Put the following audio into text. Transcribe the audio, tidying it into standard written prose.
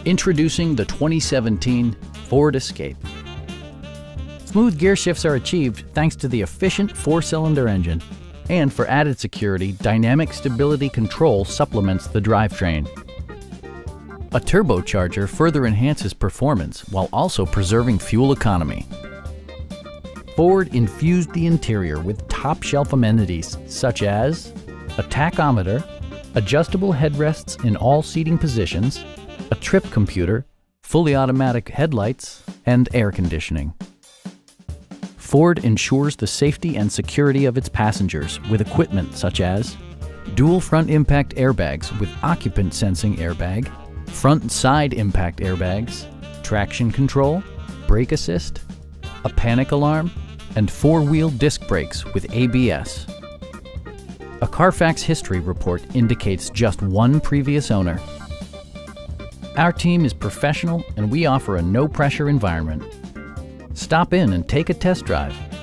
Introducing the 2017 Ford Escape. Smooth gear shifts are achieved thanks to the efficient 4-cylinder engine. And for added security, dynamic stability control supplements the drivetrain. A turbocharger further enhances performance while also preserving fuel economy. Ford infused the interior with top-shelf amenities such as a tachometer, adjustable headrests in all seating positions, a trip computer, fully automatic headlights, and air conditioning. Ford ensures the safety and security of its passengers with equipment such as dual front impact airbags with occupant sensing airbag, front and side impact airbags, traction control, brake assist, a panic alarm, and 4-wheel disc brakes with ABS. A Carfax history report indicates just one previous owner. Our team is professional and we offer a no-pressure environment. Stop in and take a test drive.